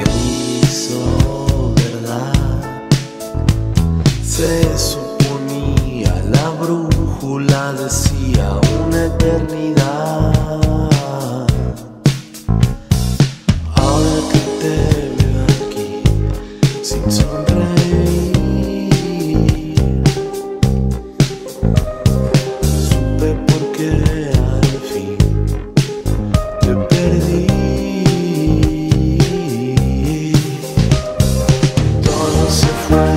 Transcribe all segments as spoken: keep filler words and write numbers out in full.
hizo verdad. Se suponía, la brújula decía una eternidad. Ahora que te veo aquí sin sonreír, supe por qué al fin te perdí. Todo se fue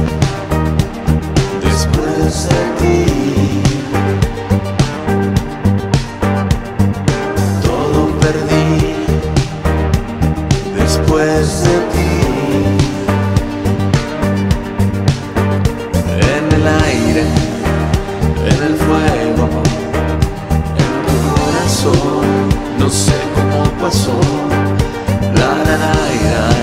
después de ti. Todo perdí después de ti. En el aire, en el fuego, en tu corazón, no sé cómo pasó. La la la la.